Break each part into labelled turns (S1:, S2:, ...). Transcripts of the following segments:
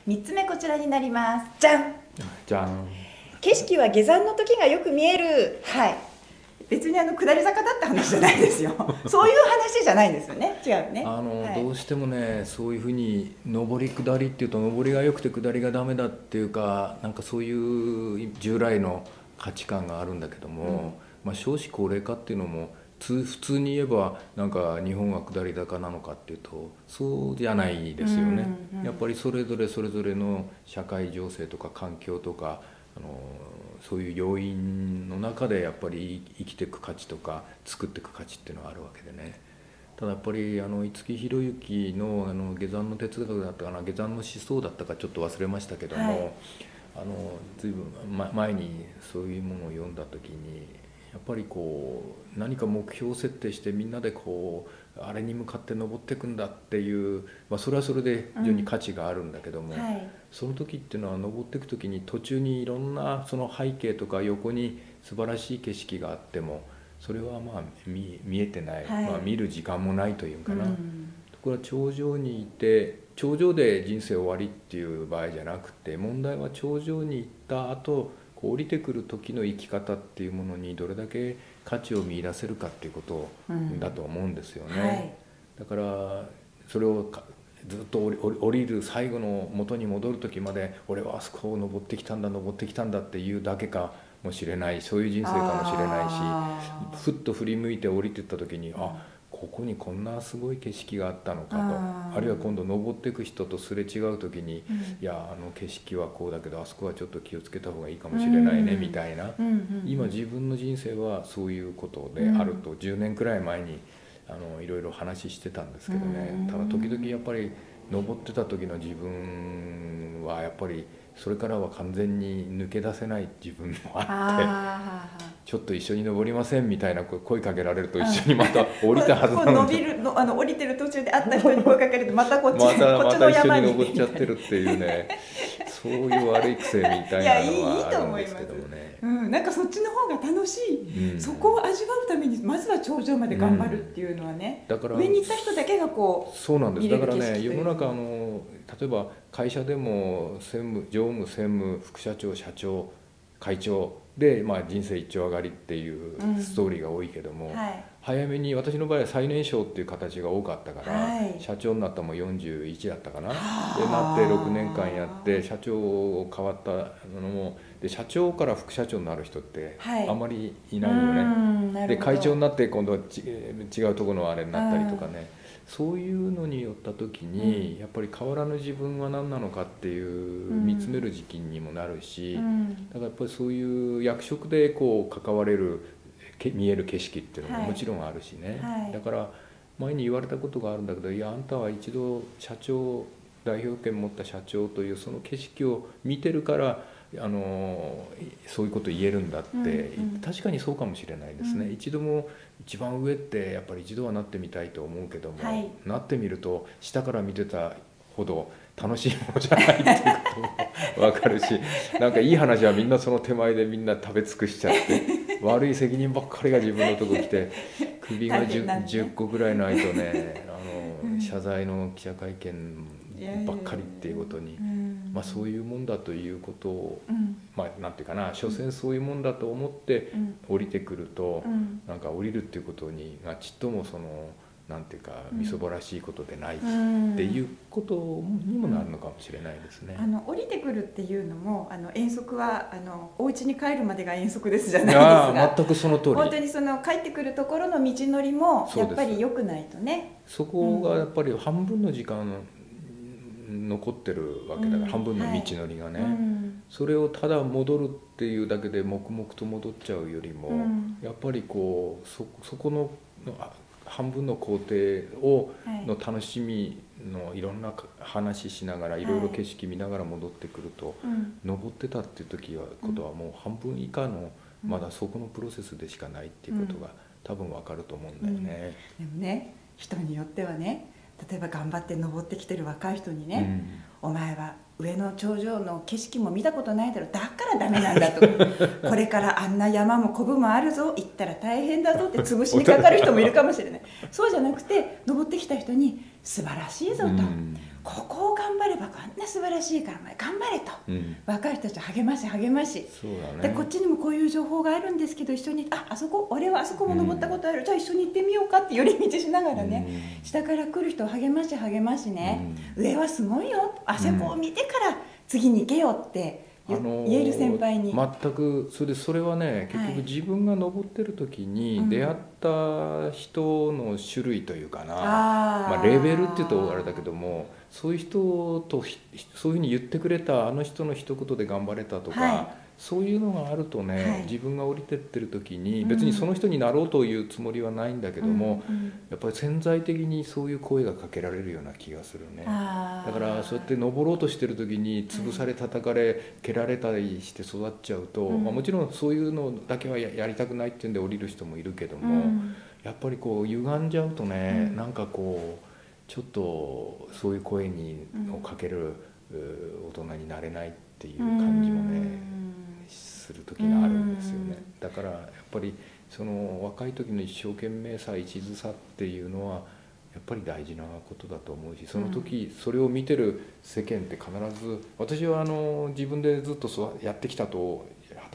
S1: 3つ目こちらになります。じゃん。
S2: じゃん。
S1: 景色は下山の時がよく見える。はい。別に下り坂だって話じゃないですよ。そういう話じゃないんですよね。違うね。
S2: はい、どうしてもね、そういうふうに上り下りっていうと、上りが良くて下りがダメだっていうか、なんかそういう従来の価値観があるんだけども、少子高齢化っていうのも普通に言えばなんか日本が下り坂なのかっていうとそうじゃないですよね。やっぱりそれぞれの社会情勢とか環境とかそういう要因の中でやっぱり生きていく価値とか作っていく価値っていうのはあるわけでね。ただやっぱり五木ひろゆきの下山の哲学だったかな、下山の思想だったかちょっと忘れましたけども、随分前にそういうものを読んだ時にやっぱりこう何か目標を設定してみんなでこうあれに向かって登っていくんだっていう、それはそれで非常に価値があるんだけども、その時っていうのは登っていく時に途中にいろんなその背景とか横に素晴らしい景色があってもそれは見えてない、見る時間もないというかな、ところが頂上にいて頂上で人生終わりっていう場合じゃなくて、問題は頂上に行った後降りてくる時の生き方っていうものにどれだけ価値を見出せるかっていうことだと思うんですよね。だからそれをずっと降りる最後の元に戻る時まで俺はあそこを登ってきたんだっていうだけかもしれない、そういう人生かもしれないし、ふっと振り向いて降りていった時にここにこんなすごい景色があったのかと、あるいは今度登っていく人とすれ違う時にいや景色はこうだけどあそこはちょっと気をつけた方がいいかもしれないねみたいな、今自分の人生はそういうことであると10年くらい前にいろいろ話してたんですけどね。ただ時々やっぱり登ってた時の自分はやっぱりそれからは完全に抜け出せない自分もあって、ちょっと一緒に登りませんみたいな声かけられると一緒にまた降りたはずなの
S1: に降りてる途中で会った人に声かけるとまたこっち
S2: の山に
S1: 一緒に
S2: 登っちゃってるっていうねそういう悪い癖みたいなのはあるんですけどもね。
S1: なんかそっちの方が楽しい、そこを味わうためにまずは頂上まで頑張るっていうのはね、だから上に行った人だけがこう
S2: そうなんです。だからね、世の中例えば会社でも常務専務副社長社長会長で、人生一丁上がりっていうストーリーが多いけども、早めに私の場合は最年少っていう形が多かったから、社長になったのも41だったかな、でなって6年間やって社長変わったのもで、社長から副社長になる人ってあまりいないよね。で会長になって今度は違うところのあれになったりとかね、そういうのによった時にやっぱり変わらぬ自分は何なのかっていう見つめる時期にもなるし、だからやっぱりそういう役職でこう関われる見える景色っていうのももちろんあるしね、だから前に言われたことがあるんだけど、いやあんたは一度社長代表権持った社長というその景色を見てるからそういうこと言えるんだって、確かにそうかもしれないですね。一度も一番上ってやっぱり一度はなってみたいと思うけども、なってみると下から見てたほど楽しいものじゃないっていうことも分かるし、なんかいい話はみんなその手前でみんな食べ尽くしちゃって悪い責任ばっかりが自分のとこ来て首が 10個ぐらいないとね謝罪の記者会見ばっかりっていうことに、そういうもんだということを、なんていうかな、所詮そういうもんだと思って降りてくると、なんか降りるっていうことにちっともそのなんていうかみそぼらしいことでないっていうことにもなるのかもしれないですね。
S1: 降りてくるっていうのも遠足はお家に帰るまでが遠足ですじゃないですか。
S2: 全くその通り。
S1: 本当にその帰ってくるところの道のりもやっぱり良くないとね。
S2: そこがやっぱり半分の時間残ってるわけだから、半分の道のりがね、それをただ戻るっていうだけで黙々と戻っちゃうよりも、やっぱりこうそこの半分の工程の楽しみのいろんな話しながらいろいろ景色見ながら戻ってくると、登ってたっていう時はことはもう半分以下のまだそこのプロセスでしかないっていうことが多分わかると思うんだよね。
S1: でもね、人によってはね、例えば頑張って登ってきてる若い人にね、お前は上の頂上の景色も見たことないだろ、だからダメなんだとこれからあんな山もコブもあるぞ、行ったら大変だぞって潰しにかかる人もいるかもしれないそうじゃなくて登ってきた人に素晴らしいぞと、 ここを頑張ればこんな素晴らしいから頑張れと、若い人たちを励まし励まし、
S2: そうだね、
S1: でこっちにもこういう情報があるんですけど一緒にあそこ俺はあそこも登ったことある、じゃあ一緒に行ってみようかって寄り道しながらね、下から来る人を励まし励ましね、上はすごいよ、あそこを見てから次に行けよって言える先輩に
S2: 全くそれはね、結局自分が登ってる時に出会った人の種類というかな、まあ、レベルっていうとあれだけども、そういう人とそういうふうに言ってくれたあの人の一言で頑張れたとか、そういうのがあるとね、自分が降りてってる時に別にその人になろうというつもりはないんだけども、やっぱり潜在的にそういう声がかけられるような気がするね。だからそうやって登ろうとしてる時に潰され叩かれ蹴られたりして育っちゃうと、まあ、もちろんそういうのだけはやりたくないっていうんで降りる人もいるけども、やっぱりこう歪んじゃうとね、なんかこうちょっとそういう声をかける大人になれないっていう感じもねする時があるんですよね。だからやっぱりその若い時の一生懸命さ一途さっていうのはやっぱり大事なことだと思うし、その時それを見てる世間って必ず、私は自分でずっとやってきたと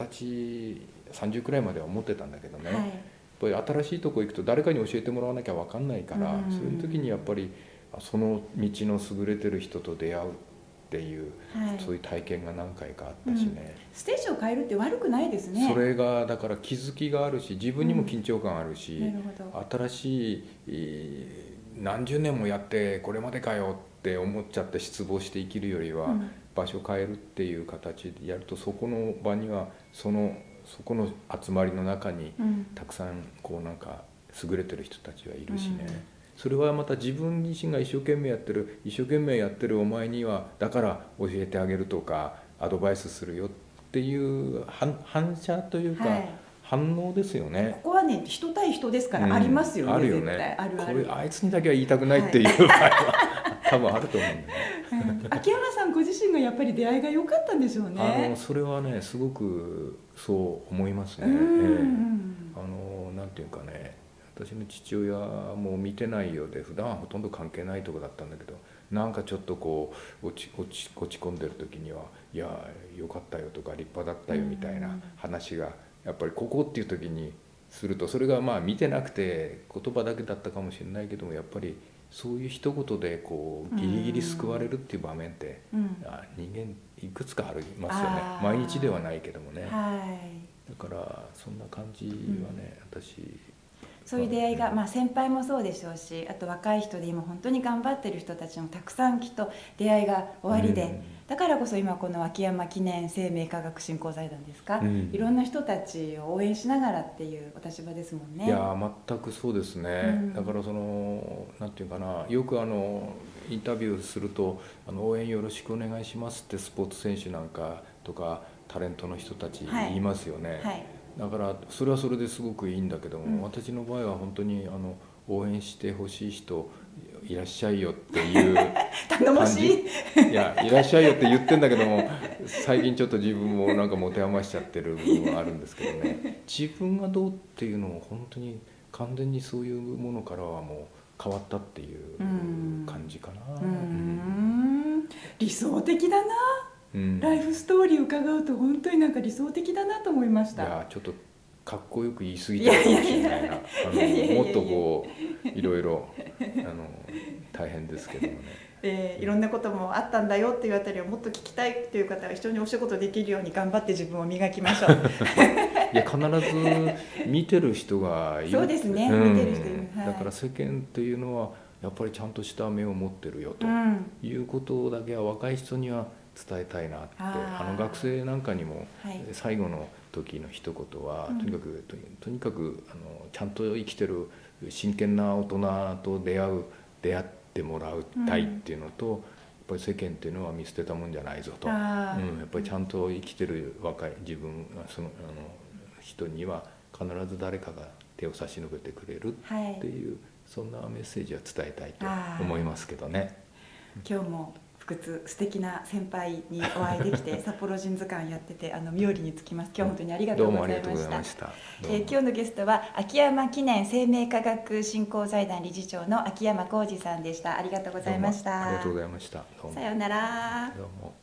S2: 20歳30くらいまでは思ってたんだけどね、やっぱり新しいとこ行くと誰かに教えてもらわなきゃ分かんないから、そういう時にやっぱりその道の優れてる人と出会うっていう、そういう体験が何回かあったしね、
S1: ステージを変えるって悪くないですね。
S2: それがだから気づきがあるし、自分にも緊張感あるし、新しい何十年もやってこれまでかよって思っちゃって失望して生きるよりは、場所変えるっていう形でやると、そこの場にはそこの集まりの中にたくさんこうなんか優れてる人たちはいるしね、それはまた自分自身が一生懸命やってるお前にはだから教えてあげるとかアドバイスするよっていう反射というか、反応ですよね。
S1: ここはね、人対人ですからありますよね、
S2: あるよね。これあいつにだけは言いたくないっていう場合は多分あると思うんだよね。
S1: 秋山さんご自身がやっぱり出会いが良かったんでしょうね。
S2: それはねすごくそう思いますね。なんていうかね、私の父親も見てないようで普段はほとんど関係ないとこだったんだけど、なんかちょっとこう落ち込んでる時には「いやよかったよ」とか「立派だったよ」みたいな話がやっぱりここっていう時にすると、それがまあ見てなくて言葉だけだったかもしれないけども、やっぱりそういう一言でこうギリギリ救われるっていう場面って、人間いくつかありますよね。毎日ではないけどもね。だからそんな感じはね、私
S1: そういう出会いが、先輩もそうでしょうし、あと若い人で今本当に頑張ってる人たちもたくさんきっと出会いがおありで、だからこそ今この秋山記念生命科学振興財団ですか、いろんな人たちを応援しながらっていうお立場ですもんね。
S2: いや全くそうですね、だからなんていうかな、よくインタビューすると応援よろしくお願いしますってスポーツ選手なんかとかタレントの人たち言いますよね。だからそれはそれですごくいいんだけども、私の場合は本当に応援してほしい人いらっしゃいよっていう
S1: 頼もしい。
S2: いやいらっしゃいよって言ってんだけども、最近ちょっと自分もなんか持て余しちゃってる部分はあるんですけどね、自分がどうっていうのを本当に完全にそういうものからはもう変わったっていう感じかな。
S1: 理想的だな。ライフストーリーを伺うと本当になんか理想的だなと思いました。
S2: いやちょっとかっこよく言い過ぎたかもしれないな。もっとこういろいろ大変ですけどもね。
S1: いろんなこともあったんだよっていうあたりをもっと聞きたいという方は一緒にお仕事できるように頑張って自分を磨きましょう。
S2: いや必ず見てる人がいる。
S1: そうですね、見てる人いる。
S2: だから世間っていうのはやっぱりちゃんとした目を持ってるよということだけは若い人には伝えたいなって、学生なんかにも最後の時の一言は、とにかくちゃんと生きてる真剣な大人と出会ってもらいたいっていうのと、やっぱり世間っていうのは見捨てたもんじゃないぞと、やっぱりちゃんと生きてる若い自分その人には必ず誰かが手を差し伸べてくれるっていう、そんなメッセージは伝えたいと思いますけどね。
S1: 今日も福屈素敵な先輩にお会いできて札幌人図鑑やってて妙利につきます。今日本当にありがとうございました。今日のゲストは秋山記念生命科学振興財団理事長の秋山浩二さんでした。ありがとうございました。
S2: ありがとうございました。
S1: さようなら。
S2: どうも。